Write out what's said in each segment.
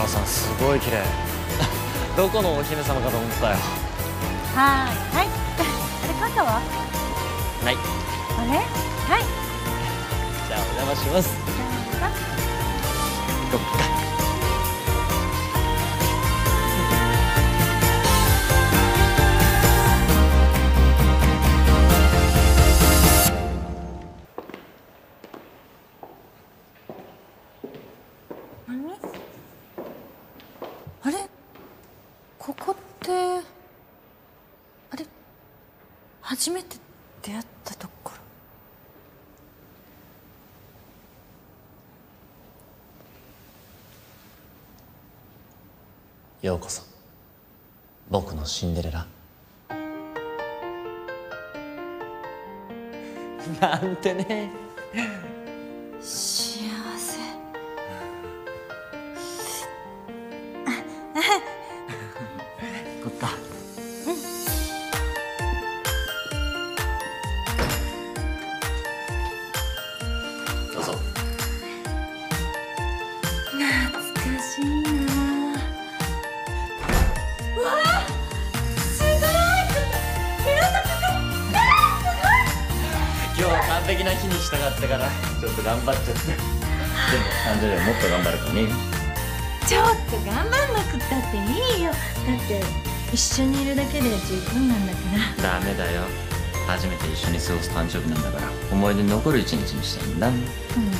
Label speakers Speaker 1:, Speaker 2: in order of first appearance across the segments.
Speaker 1: さんすごい綺麗。どこのお姫様かと思ったよ。
Speaker 2: はい。あれ肩は？
Speaker 1: ない。
Speaker 2: あれ？はい。
Speaker 1: じゃあお邪魔します。行こっか。
Speaker 2: あれ？ここってあれ？初めて出会ったところ。
Speaker 1: ようこそ僕のシンデレラ。なんてね。
Speaker 2: 幸せ。
Speaker 1: こっか。どうぞ。
Speaker 2: 懐かしいな。うわあ、すごい。
Speaker 1: 今日は完璧な日にしたかったからちょっと頑張っちゃって。でも誕生日はもっと頑張るからね。
Speaker 2: ちょっと頑張んなくったっていいよ。だって一緒にいるだけで十分なんだから。
Speaker 1: ダメだよ。初めて一緒に過ごす誕生日なんだから思い出に残る一日にしたいんだ。
Speaker 2: 分か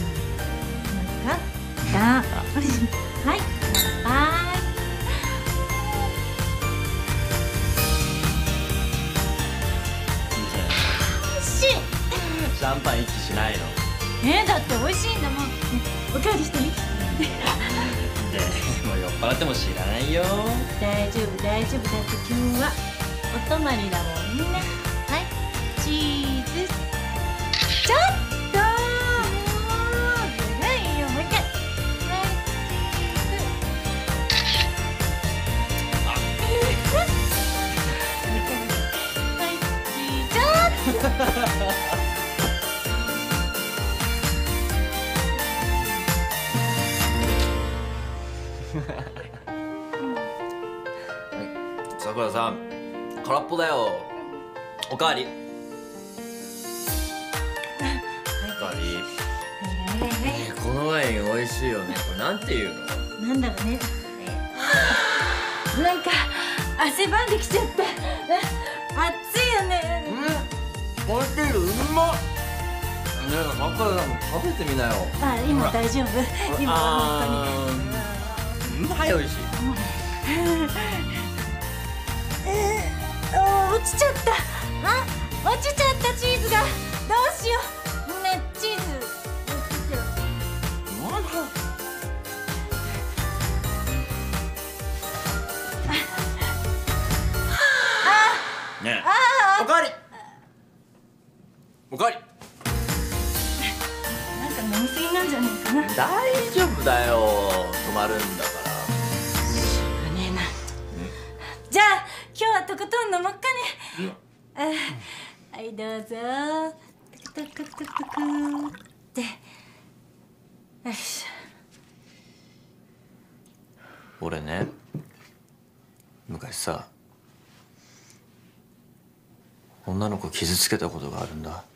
Speaker 2: ったはい、乾杯。おいしい。
Speaker 1: シャンパン一気しないの？
Speaker 2: だって美味しいんだもん。ね、おかわりしていい？
Speaker 1: でも酔っ払っても知らないよ。
Speaker 2: 大丈夫大丈夫。だって今日はお泊まりだもんね。はい、チーズ。ちょっともうずるいよ。もう一回。はい、チーズ。はい、チーズ。ちょっと
Speaker 1: さくらさん、空っぽだよ。おかわり。おかわり。このワイン美味しいよね。これなんていうの？
Speaker 2: なんだろうね。なんか汗ばんできちゃった。暑いよね。
Speaker 1: このビールうまっ。ねえ、さくらさんも食べてみなよ。
Speaker 2: 今大丈夫。今は本
Speaker 1: 当に。はい、美味しい。
Speaker 2: 落ちちゃった。落ちちゃったチーズが。どうしよう。ね、チーズ落ちちゃう。
Speaker 1: ねえ、おかわり。おかわり。
Speaker 2: なんか飲みすぎなんじゃないかな。
Speaker 1: 大丈夫だよ。止まるんだから。
Speaker 2: しょうがねえな。じゃあ今日はとことん飲もっかね。はい、どうぞ。トクトクトクトクってよし。
Speaker 1: 俺ね、昔さ、女の子傷つけたことがあるんだ。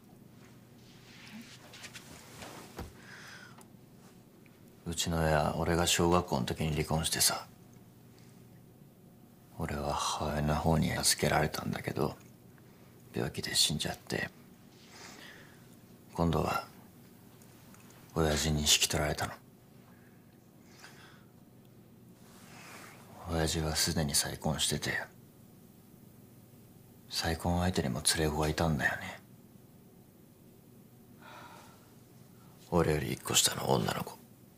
Speaker 1: うちの親、俺が小学校の時に離婚してさ、俺は母親の方に預けられたんだけど、病気で死んじゃって、今度は親父に引き取られたの。親父はすでに再婚してて、再婚相手にも連れ子がいたんだよね。俺より1個下の女の子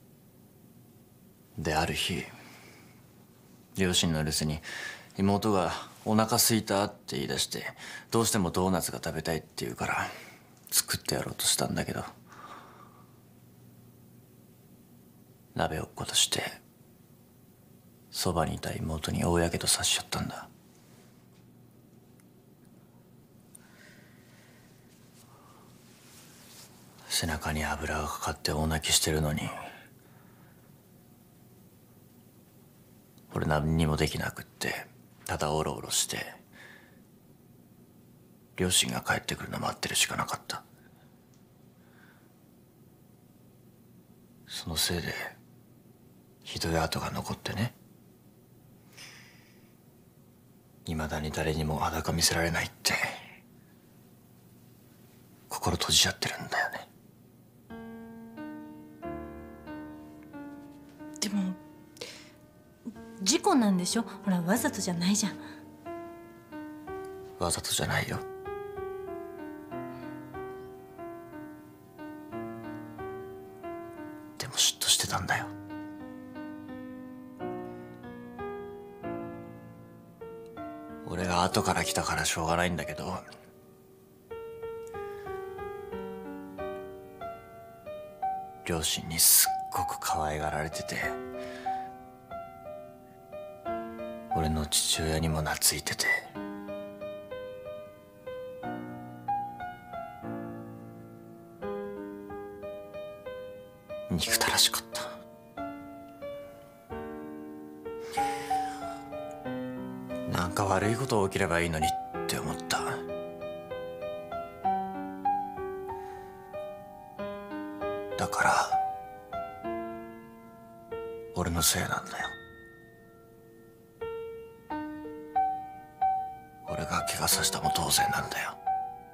Speaker 1: で、ある日両親の留守に妹がお腹空いたって言い出して、どうしてもドーナツが食べたいって言うから作ってやろうとしたんだけど、鍋落っことしてそばにいた妹に大やけどさしちゃったんだ。背中に油がかかって大泣きしてるのに、 俺何にもできなくって、ただオロオロして両親が帰ってくるの待ってるしかなかった。そのせいでひどい跡が残ってね、未だに誰にも裸見せられないって心閉じちゃってるんだよね。
Speaker 2: でも事故なんでしょ。ほら、わざとじゃないじゃん。
Speaker 1: わざとじゃないよ。でも嫉妬してたんだよ。俺が後から来たからしょうがないんだけど、両親にすっごく可愛がられてて、俺の父親にも懐いてて、憎たらしかった。なんか悪いこと起きればいいのにって思った。だから俺のせいなんだよ。俺が怪我させたも当然なんだよ。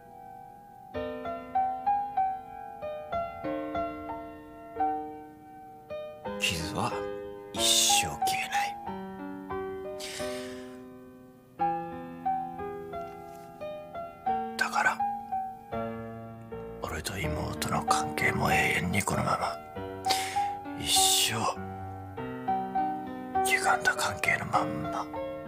Speaker 1: 傷は一生消えない。だから俺と妹の関係も永遠にこのまま一生歪んだ関係のまんま。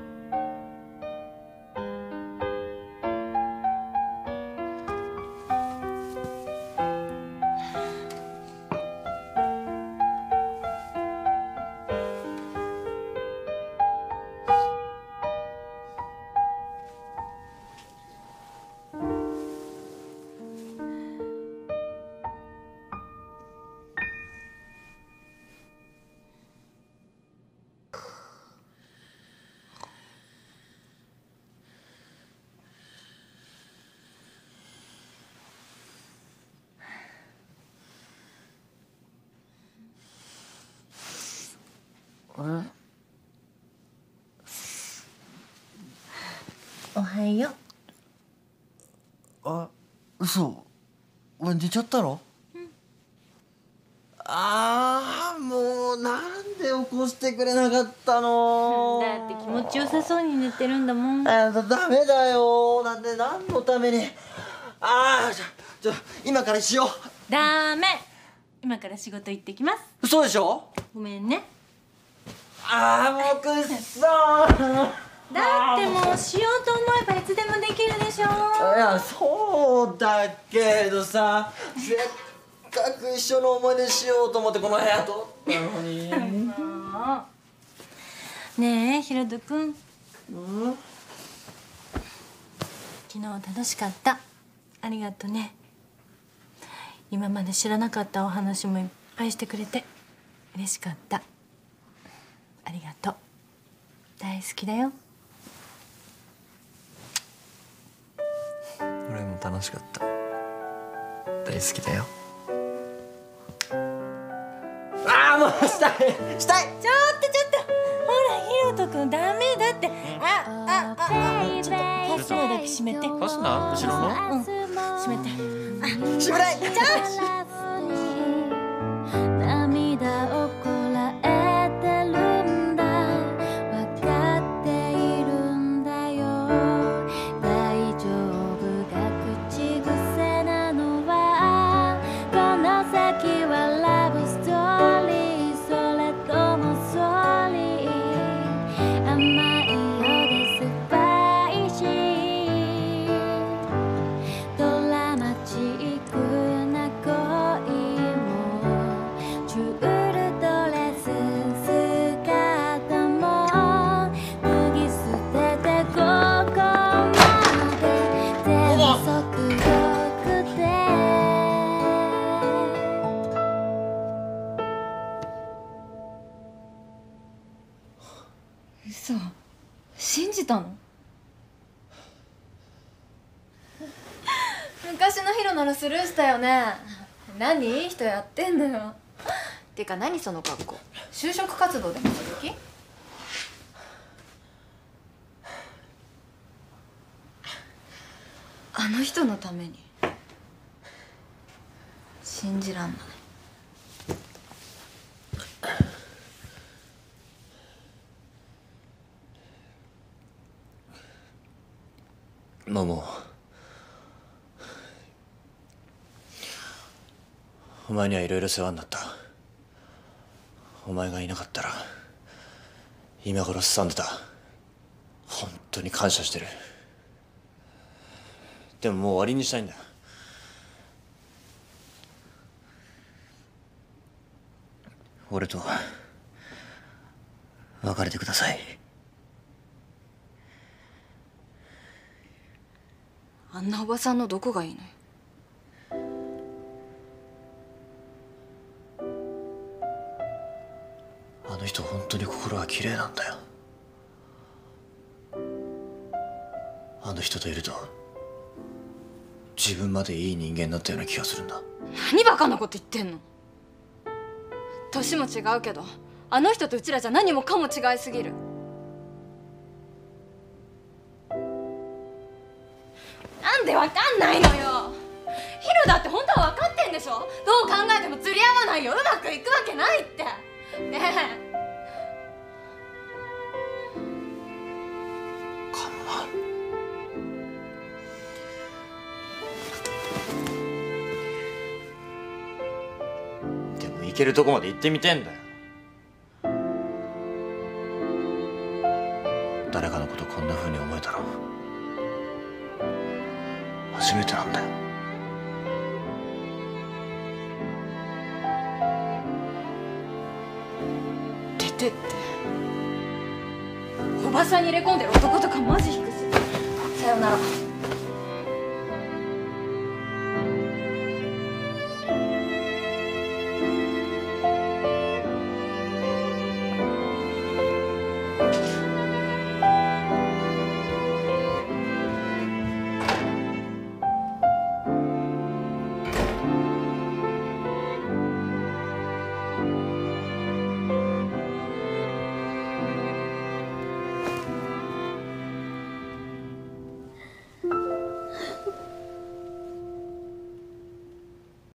Speaker 2: おはよう。
Speaker 3: あ、嘘。俺寝ちゃったの？ああ、もうなんで起こしてくれなかったの？
Speaker 2: だって気持ちよさそうに寝てるんだもん。
Speaker 3: ダメだよ。なんで何のために？ああ、今からしよう。
Speaker 2: ダメ。今から仕事行ってきます。
Speaker 3: 嘘でしょ？
Speaker 2: ごめんね。
Speaker 3: ああ、もうくっそー。
Speaker 2: だってもうしようと思えばいつでもできるでしょ。
Speaker 3: いや、そうだけどさ、せっかく一緒の思い出しようと思ってこの部屋取ったのに。
Speaker 2: ねえ、ひろとくん。
Speaker 3: うん？
Speaker 2: 昨日楽しかった。ありがとね。今まで知らなかったお話もいっぱいしてくれて嬉しかった。ありがとう。大好きだよ。
Speaker 1: 俺も楽しかった。大好きだよ。
Speaker 3: ああ、もうしたいしたい。
Speaker 2: ちょっとほら、ひろとくんダメだって。ちょっとファスナーだけ閉めて。
Speaker 1: ファスナー後ろの？
Speaker 2: 閉めて。
Speaker 3: しぶらい。
Speaker 4: 涙をこらえてるんだ、わかっているんだよ。大丈夫が口癖なのは、この先はラブストーリー、それともソーリー。甘いようでスパイシー、ドラマチックな声
Speaker 2: 嘘、信じたの？昔のヒロならスルーしたよね。何いい人やってんのよ。てか何その格好、就職活動でもする気？あの人のために。信じらんない。
Speaker 1: マモ、お前にはいろいろ世話になった。お前がいなかったら今頃すさんでた。本当に感謝してる。でももう終わりにしたいんだ。俺と別れてください。
Speaker 2: あんなおばさんのどこがいいのよ。
Speaker 1: あの人本当に心が綺麗なんだよ。あの人といると自分までいい人間になったような気がするんだ。
Speaker 2: 何バカなこと言ってんの。年も違うけどあの人とうちらじゃ何もかも違いすぎる。なんでわかんないのよ。ヒロだって本当は分かってんでしょ。どう考えても釣り合わないよ。うまくいくわけないって。ねえ。
Speaker 1: かもな。でも行けるとこまで行ってみてんだよ。誰かのことこんな風に思えたら初めてなんだよ。
Speaker 2: 出てって。おばさんに入れ込んでる男とかマジ引くし。さよなら。